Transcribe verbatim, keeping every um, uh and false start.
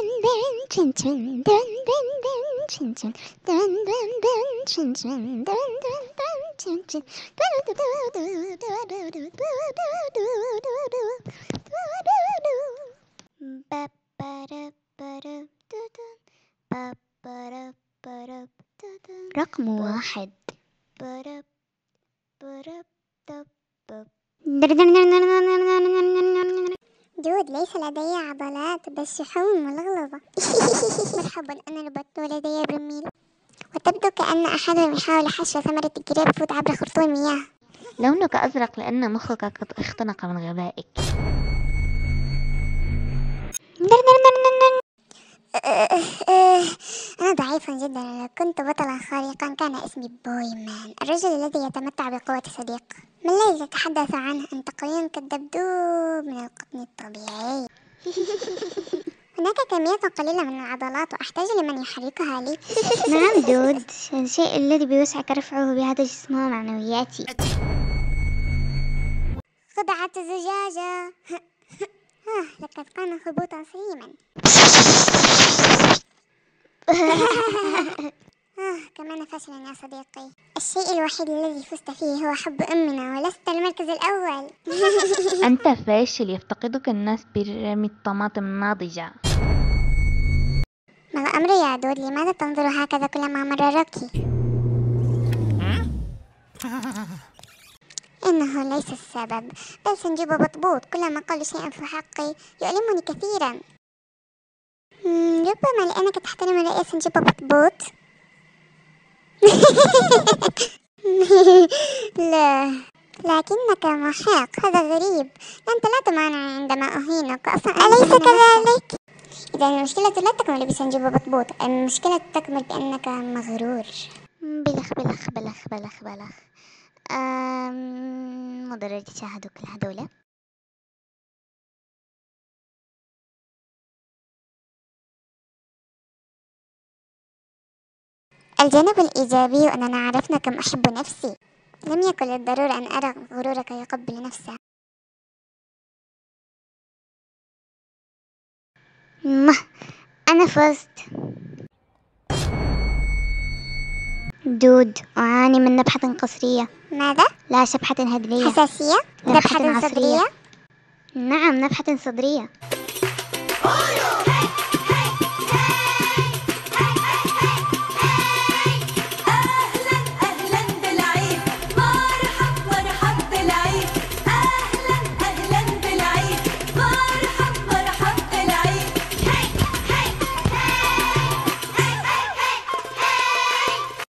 رقم واحد. دود ليس لدي عضلات بس شحوم ملغلظة. مرحبا، أنا روبوت ولدي برميل، وتبدو كأن أحدهم يحاول حشو ثمرة الجريب فوت عبر خرطوم مياه. لونك أزرق لأن مخك قد اختنق من غبائك. أنا ضعيف جدا، لو كنت بطلا خارقا كان اسمي بوي مان، الرجل الذي يتمتع بقوة صديق. ما الذي تتحدث عنه؟ أنت قوي كالدبدوب من القطن الطبيعي. هناك كمية قليلة من العضلات وأحتاج لمن يحركها لي. نعم دود، الشيء الذي بوسعك رفعه بهذا الجسم هو معنوياتي. خدعت الزجاجة. آه، لقد كان هبوطا صيما. آه، كمان فشلا يا صديقي. الشيء الوحيد الذي فزت فيه هو حب أمنا، ولست المركز الأول. أنت فاشل، يفتقدك الناس برمي الطماطم الناضجة. ما الأمر يا دود؟ لماذا تنظر هكذا كلما مر روكي؟ إنه ليس السبب، بل سنجيب بطبوط كلما قال شيئا في حقي يؤلمني كثيرا. ربما لأنك تحترم رأي سنجيب بطبوط. لا، لكنك محق، هذا غريب. أنت لا تمانعني عندما أهينك أصلا، أليس كذلك؟ إذا المشكلة لا تكمن بسنجيب بطبوط، المشكلة تكمن بأنك مغرور. بلخ بلخ بلخ بلخ بلخ. أم... مدرج شاهدوا كل هذولا. الجانب الإيجابي أننا عرفنا كم أحب نفسي. لم يكن للضرورة أن أرى غرورك يقبل نفسه. ما أنا فزت. دود، أعاني من نبحة قصرية. ماذا؟ لا، شبحة هدرية. حساسية؟ نبحة نبحة عصرية. صدرية؟ نعم، نبحة صدرية.